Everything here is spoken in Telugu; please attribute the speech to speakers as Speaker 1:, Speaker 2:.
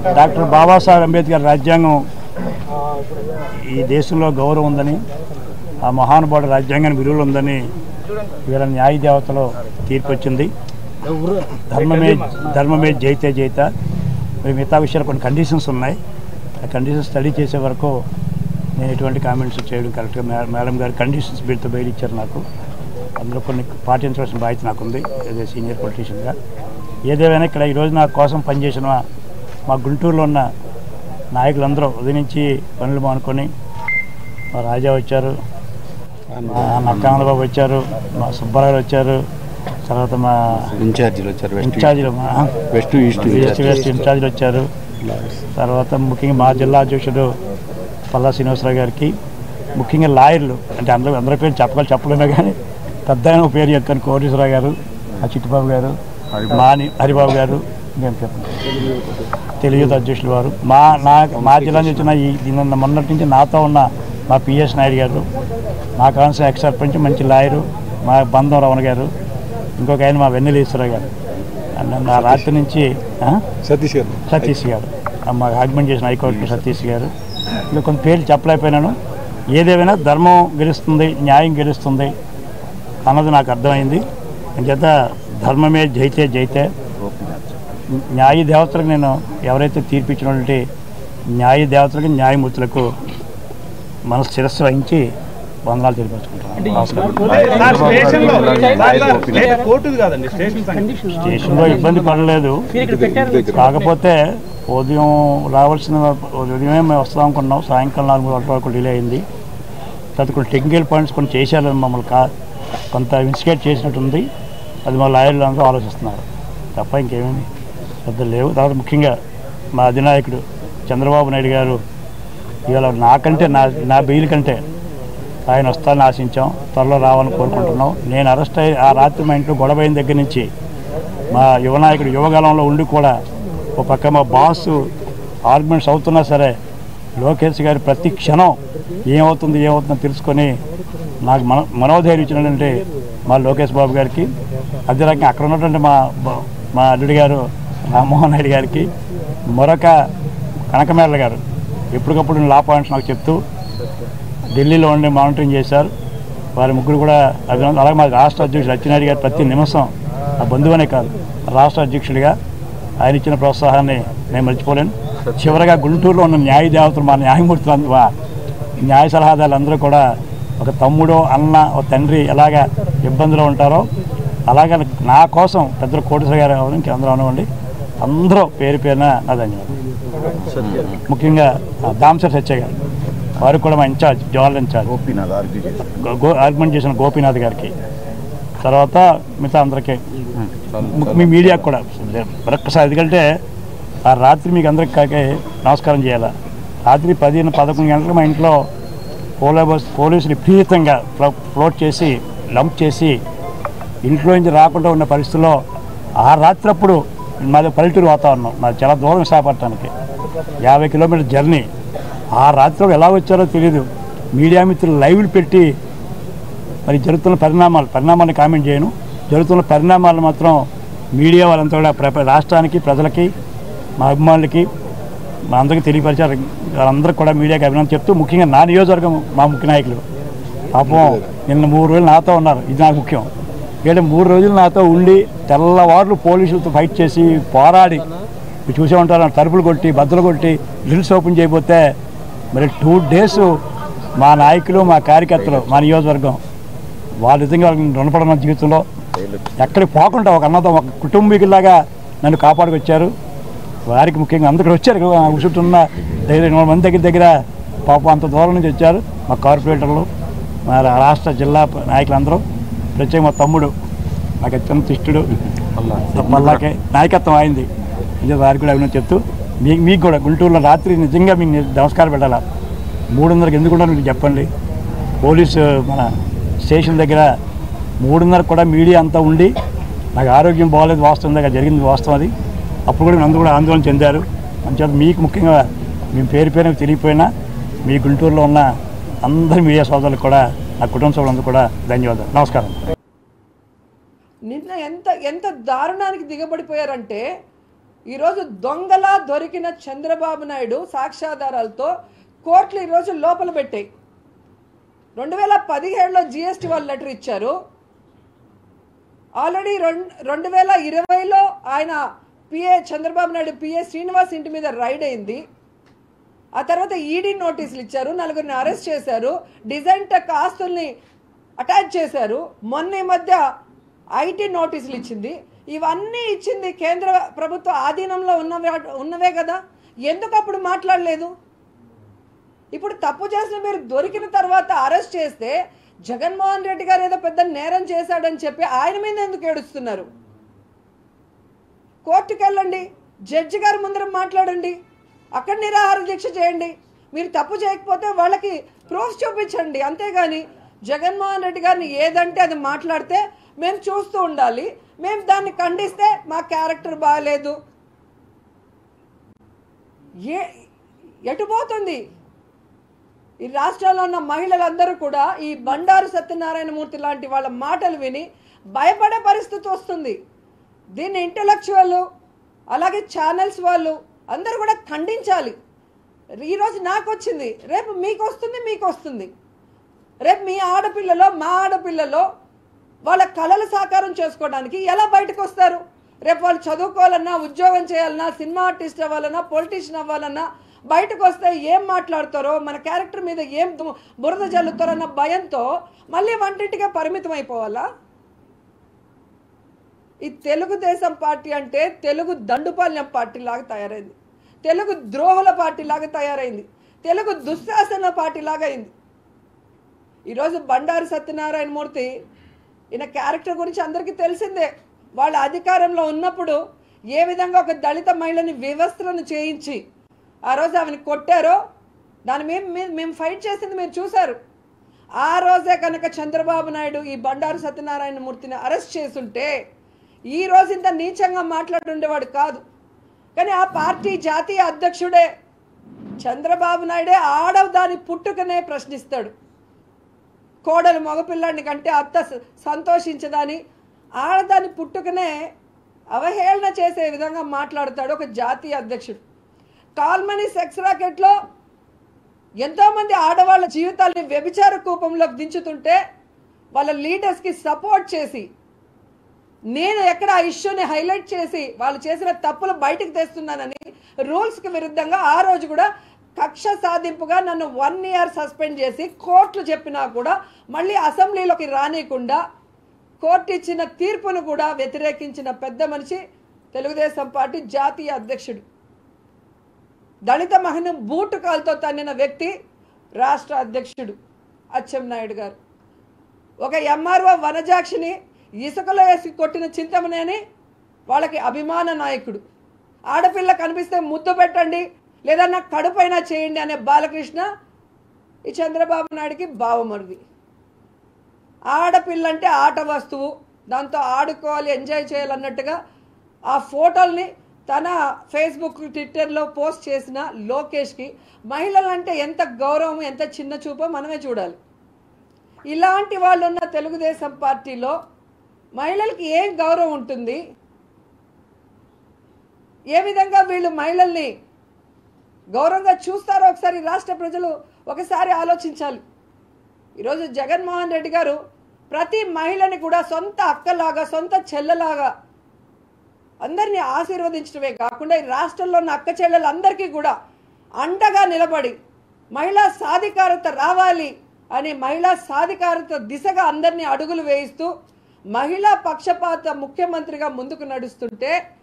Speaker 1: డాక్టర్ బాబాసాహెబ్ అంబేద్కర్ రాజ్యాంగం ఈ దేశంలో గౌరవం ఉందని, ఆ మహానుభావుడు రాజ్యాంగానికి విలువలు ఉందని వీళ్ళ న్యాయ దేవతలో తీర్పు వచ్చింది. ధర్మమే జైతే జైత. మిగతా విషయాలు కొన్ని కండిషన్స్ ఉన్నాయి. ఆ కండిషన్స్ స్టడీ చేసే వరకు నేను ఎటువంటి కామెంట్స్ చేయడం కరెక్ట్గా. మేడం గారు కండిషన్స్ బిల్తో బయలు ఇచ్చారు నాకు. అందులో కొన్ని పాటించవలసిన బాధ్యత నాకుంది అదే సీనియర్ పొలిటీషియన్గా. ఏదేమైనా ఇక్కడ ఈరోజు నా కోసం పనిచేసిన మా గుంటూరులో ఉన్న నాయకులందరూ ఉదయం నుంచి పనులు మానుకొని, మా రాజా వచ్చారు, మా నక్కానందబాబు వచ్చారు, మా సుబ్బారావు వచ్చారు, తర్వాత మా ఇన్ఛార్జీలు వెస్ట్ ఇన్ఛార్జీలు వచ్చారు. తర్వాత ముఖ్యంగా మా జిల్లా అధ్యక్షుడు పల్లా శ్రీనివాసరావు గారికి, ముఖ్యంగా లాయర్లు అంటే అందరి పేరు చెప్పలేమో కానీ పెద్ద ఆయన పేరు చెప్తాను, కోటేశ్వరరావు గారు, ఆ చిట్టుబాబు గారు, హరిబాబు గారు, నేను చెప్పండి తెలుగు అధ్యక్షులు వారు, మా జిల్లా నుంచి వచ్చిన నిన్న మొన్నటి నుంచి నాతో ఉన్న మా పిఎస్ నాయుడు గారు, మా కాన్సర్ ఎక్స్ సర్పంచ్ మంచి లాయరు మా బంధం రమణ గారు, ఇంకొక ఆయన మా వెన్నెలీశ్వరరావు గారు, ఆ రాత్రి నుంచి సతీష్ గారు, మా ఆగ్మెంట్ చేసిన హైకోర్టు సతీష్ గారు, ఇంకా కొంత పేర్లు చెప్పలేకపోయినాను. ఏదేమైనా ధర్మం గెలుస్తుంది, న్యాయం గెలుస్తుంది అన్నది నాకు అర్థమైంది. అంచేత ధర్మమే జైతే జైతే. న్యాయ దేవతలకు నేను ఎవరైతే తీర్పిచ్చినటువంటి న్యాయ దేవతలకు, న్యాయమూర్తులకు మనసు శిరస్సు వహించి వందనాలు తెలియపరుచుకుంటాను. స్టేషన్లో ఇబ్బంది పడలేదు. కాకపోతే ఉదయం ఉదయమే మేము వస్తాం అనుకున్నాం, సాయంకాలం 4 గంటల వరకు డిలే అయింది. తర్వాత కొన్ని టెక్నికల్ పాయింట్స్ కొన్ని చేశారు, మమ్మల్ని కొంత ఇన్స్టిగేట్ చేసినట్టుంది. అది మా లాయర్లు అందరూ ఆలోచిస్తున్నారు తప్ప ఇంకేమీ పెద్ద లేవు. తర్వాత ముఖ్యంగా మా అధినాయకుడు చంద్రబాబు నాయుడు గారు ఇవాళ నాకంటే నా బెయిల్ కంటే ఆయన వస్తానని ఆశించాం, త్వరలో రావాలని కోరుకుంటున్నాం. నేను అరెస్ట్ అయ్యి ఆ రాత్రి మా ఇంట్లో గొడవ అయిన దగ్గర నుంచి మా యువనాయకుడు యువగాలంలో ఉండి కూడా ఒక పక్క మా బాస్ ఆర్గ్యుమెంట్స్ అవుతున్నా సరే లోకేష్ గారు ప్రతి క్షణం ఏమవుతుందో తెలుసుకొని నాకు మనోధైర్యం ఇచ్చినటువంటి మా లోకేష్ బాబు గారికి, అదే రకంగా అక్కడ ఉన్నటువంటి మా అల్లుడి గారు రామ్మోహన్ నాయుడు గారికి, మరొక కనకమేళ్ళ గారు ఎప్పటికప్పుడు లా పాయింట్స్ నాకు చెప్తూ ఢిల్లీలో ఉండి మానిటరింగ్ చేశారు. వారి ముగ్గురు కూడా అభినందన. అలాగే మా రాష్ట్ర అధ్యక్షుడు అచ్చెన్నాయుడు గారు ప్రతి నిమిషం ఆ బంధువునే కాదు రాష్ట్ర అధ్యక్షుడిగా ఆయన ఇచ్చిన ప్రోత్సాహాన్ని నేను మర్చిపోలేను. చివరిగా గుంటూరులో ఉన్న న్యాయ దేవతలు, మా న్యాయమూర్తులు, న్యాయ సలహాదారులు అందరూ కూడా ఒక తమ్ముడో అన్న ఒక తండ్రి ఎలాగా ఇబ్బందిలో ఉంటారో అలాగే నా కోసం పెద్దలు కోటేశ్వర గారు అందరూ అనివ్వండి, అందరూ పేరు పేరున నా ధన్యవాదాలు. ముఖ్యంగా దామసర్ సత్య గారు, వారు కూడా మా ఇన్ఛార్జ్ జోనల్ ఇన్ఛార్జ్ ఆర్గ్యుమెంట్ చేసిన గోపీనాథ్ గారికి, తర్వాత మిగతా అందరికీ మీ మీడియాకు కూడా మరొక్కసారి. ఎందుకంటే ఆ రాత్రి మీకు అందరికి కాకే నమస్కారం చేయాలి. రాత్రి 10-11 గంటలకు మా ఇంట్లో పోలీసులు విపరీతంగా ఫ్లోట్ చేసి లంప్ చేసి ఇంట్లో నుంచి రాకుండా ఉన్న పరిస్థితుల్లో ఆ రాత్రి అప్పుడు మాది పల్లెటూరు వాతావరణం, మాది చాలా దూరం విశాఖపట్నానికి 50 కిలోమీటర్ జర్నీ. ఆ రాత్రిలో ఎలా వచ్చారో తెలియదు. మీడియా మిత్రులు లైవ్లు పెట్టి మరి జరుగుతున్న పరిణామాలను కామెంట్ చేయను, జరుగుతున్న పరిణామాలు మాత్రం మీడియా వాళ్ళంతా కూడా రాష్ట్రానికి, ప్రజలకి, మా అభిమానులకి, మా అందరికీ తెలియపరిచారు. వాళ్ళందరికీ కూడా మీడియాకి అభినందన చెప్తూ, ముఖ్యంగా నా నియోజకవర్గం మా ముఖ్య నాయకులు పాపం నిన్న 3 రోజులు నాతో ఉన్నారు. ఇది నాకు ముఖ్యం. ఎందుకంటే 3 రోజులు నాతో ఉండి తెల్లవారులు పోలీసులతో ఫైట్ చేసి పోరాడి చూసే ఉంటారు, తలుపులు కొట్టి బద్దలు కొట్టి డ్రిల్స్ ఓపెన్ చేయబోతే మరి 2 days మా నాయకులు, మా కార్యకర్తలు, మా నియోజకవర్గం వాళ్ళ విధంగా వాళ్ళకి రుణపడిన జీవితంలో ఎక్కడికి పోకుండా ఒక అన్నతో ఒక కుటుంబీకులాగా నన్ను కాపాడుకొచ్చారు. వారికి ముఖ్యంగా అందరికీ వచ్చారు, ఉసుటున్న 200 మంది దగ్గర పాపం అంత దూరం నుంచి వచ్చారు. మా కార్పొరేటర్లు, మా రాష్ట్ర జిల్లా నాయకులందరూ, ప్రత్యేక మా తమ్ముడు నాకు అత్యంత ఇష్టడు పల్లాకే నాయకత్వం అయింది. ఇది వారికి కూడా అభినందన చెప్తూ, మీకు కూడా గుంటూరులో రాత్రి నిజంగా మీకు నమస్కారం పెట్టాలా. 3:30కి ఎందుకుంటారో మీకు చెప్పండి. పోలీసు మన స్టేషన్ దగ్గర 3:30 కూడా మీడియా అంతా ఉండి నాకు ఆరోగ్యం బాగోలేదు, వాస్తవం దగ్గర జరిగింది వాస్తవం అది. అప్పుడు కూడా అందరూ కూడా ఆందోళన చెందారు. మంచిగా మీకు ముఖ్యంగా మేము పేరు తెలియపోయినా మీ గుంటూరులో ఉన్న అందరి మీడియా సోదరులకు కూడా, నా కుటుంబ సభ్యులందరూ కూడా ధన్యవాదాలు, నమస్కారం.
Speaker 2: నిన్న ఎంత దారుణానికి దిగబడిపోయారంటే ఈరోజు దొంగలా దొరికిన చంద్రబాబు నాయుడు సాక్ష్యాధారాలతో కోర్టులు ఈరోజు లోపల పెట్టాయి. 2017లో జిఎస్టీ వాళ్ళు లెటర్ ఇచ్చారు. ఆల్రెడీ 2020లో ఆయన పిఏ చంద్రబాబు నాయుడు పిఏ శ్రీనివాస్ ఇంటి మీద రైడ్ అయింది. ఆ తర్వాత ఈడీ నోటీసులు ఇచ్చారు, 4గురిని అరెస్ట్ చేశారు, డిజైన్ టెక్ ఆస్తుల్ని అటాచ్ చేశారు. మొన్న ఈ మధ్య ఐటీ నోటీసులు ఇచ్చింది. ఇవన్నీ ఇచ్చింది కేంద్ర ప్రభుత్వ ఆధీనంలో ఉన్నవే కదా. ఎందుకు అప్పుడు మాట్లాడలేదు? ఇప్పుడు తప్పు చేసిన మీరు దొరికిన తర్వాత అరెస్ట్ చేస్తే జగన్మోహన్ రెడ్డి గారు ఏదో పెద్ద నేరం చేశాడని చెప్పి ఆయన మీద ఎందుకు ఏడుస్తున్నారు? కోర్టుకు వెళ్ళండి, జడ్జి గారు ముందర మాట్లాడండి, అక్కడ నిరాహార దీక్ష చేయండి. మీరు తప్పు చేయకపోతే వాళ్ళకి ప్రూఫ్ చూపించండి. అంతేగాని జగన్మోహన్ రెడ్డి గారిని ఏదంటే అది మాట్లాడితే మేము చూస్తూ ఉండాలి, మేము దాన్ని ఖండిస్తే మా క్యారెక్టర్ బాగాలేదు. ఎటుపోతుంది ఈ రాష్ట్రంలో ఉన్న మహిళలందరూ కూడా ఈ బండారు సత్యనారాయణమూర్తి లాంటి వాళ్ళ మాటలు విని భయపడే పరిస్థితి వస్తుంది. దీన్ని ఇంటలెక్చువల్ అలాగే ఛానల్స్ వాళ్ళు అందరూ కూడా ఖండించాలి. ఈరోజు నాకు వచ్చింది, రేపు మీకు వస్తుంది. రేపు మీ ఆడపిల్లలో మా ఆడపిల్లలో వాళ్ళ కళలు సాకారం చేసుకోవడానికి ఎలా బయటకు వస్తారు? రేపు వాళ్ళు చదువుకోవాలన్నా, ఉద్యోగం చేయాలన్నా, సినిమా ఆర్టిస్ట్ అవ్వాలన్నా, పొలిటీషియన్ అవ్వాలన్నా బయటకు వస్తే ఏం మాట్లాడతారో, మన క్యారెక్టర్ మీద ఏం బురద జల్లుతారో అన్న భయంతో మళ్ళీ వంటింటిగా పరిమితం అయిపోవాలా? ఈ తెలుగుదేశం పార్టీ అంటే తెలుగు దండుపాల్యం పార్టీ లాగా తయారైంది, తెలుగు ద్రోహుల పార్టీ లాగా తయారైంది, తెలుగు దుశ్శాసన పార్టీ లాగా అయింది. ఈరోజు బండారు సత్యనారాయణమూర్తి ఈయన క్యారెక్టర్ గురించి అందరికీ తెలిసిందే. వాళ్ళ అధికారంలో ఉన్నప్పుడు ఏ విధంగా ఒక దళిత మహిళని వివస్త్రను చేయించి ఆ రోజు ఆమెను కొట్టారో దాని మేము ఫైట్ చేసింది మీరు చూశారు. ఆ రోజే కనుక చంద్రబాబు నాయుడు ఈ బండారు సత్యనారాయణమూర్తిని అరెస్ట్ చేసుంటే ఈ రోజు ఇంత నీచంగా మాట్లాడుండేవాడు కాదు. కానీ ఆ పార్టీ జాతీయ అధ్యక్షుడే చంద్రబాబు నాయుడే ఆడదాని పుట్టుకనే ప్రశ్నిస్తాడు. కోడలు మగపిల్లాడిని కంటే అత్త సంతోషించదని ఆడదాని పుట్టుకనే అవహేళన చేసే విధంగా మాట్లాడతాడు ఒక జాతీయ అధ్యక్షుడు. కాల్మనీ సెక్స్ రాకెట్లో ఎంతోమంది ఆడవాళ్ళ జీవితాలని వ్యభిచార కూపంలోకి దించుతుంటే వాళ్ళ లీడర్స్కి సపోర్ట్ చేసి నేను ఎక్కడ ఆ ఇష్యూని హైలైట్ చేసి వాళ్ళు చేసిన తప్పులు బయటకు తెస్తున్నానని రూల్స్కి విరుద్ధంగా ఆ రోజు కూడా కక్ష సాధింపుగా నన్ను 1 year సస్పెండ్ చేసి కోర్టులు చెప్పినా కూడా మళ్ళీ అసెంబ్లీలోకి రానియకుండా కోర్టు ఇచ్చిన తీర్పును కూడా వ్యతిరేకించిన పెద్ద మనిషి తెలుగుదేశం పార్టీ జాతీయ అధ్యక్షుడు. దళిత మహిళను బూటు కాలుతో తన్నిన వ్యక్తి రాష్ట్ర అధ్యక్షుడు అచ్చెన్నాయుడు గారు. ఒక ఎంఆర్ఓ వనజాక్షిని ఇసుకలో వేసి కొట్టిన చింతమనేని వాళ్ళకి అభిమాన నాయకుడు. ఆడపిల్ల కనిపిస్తే ముద్దు పెట్టండి లేదా నాకు కడుపైనా చేయండి అనే బాలకృష్ణ ఈ చంద్రబాబు నాయుడికి బావమరిది. ఆడపిల్ల అంటే ఆట వస్తువు, దాంతో ఆడుకోవాలి, ఎంజాయ్ చేయాలన్నట్టుగా ఆ ఫోటోల్ని తన ఫేస్బుక్ ట్విట్టర్లో పోస్ట్ చేసిన లోకేష్కి మహిళలంటే ఎంత గౌరవం, ఎంత చిన్న చూపో మనమే చూడాలి. ఇలాంటి వాళ్ళు ఉన్న తెలుగుదేశం పార్టీలో మహిళలకి ఏం గౌరవం ఉంటుంది? ఏ విధంగా వీళ్ళు మహిళల్ని గౌరవంగా చూస్తారో ఒకసారి రాష్ట్ర ప్రజలు ఒకసారి ఆలోచించాలి. ఈరోజు జగన్మోహన్ రెడ్డి గారు ప్రతి మహిళని కూడా సొంత అక్కలాగా, సొంత చెల్లెలాగా అందరినీ ఆశీర్వదించడమే కాకుండా ఈ రాష్ట్రంలో ఉన్న అక్క చెల్లెలందరికీ కూడా అండగా నిలబడి మహిళా సాధికారత రావాలి అని మహిళా సాధికారత దిశగా అందరినీ అడుగులు వేయిస్తూ మహిళా పక్షపాత ముఖ్యమంత్రిగా ముందుకు నడుస్తుంటే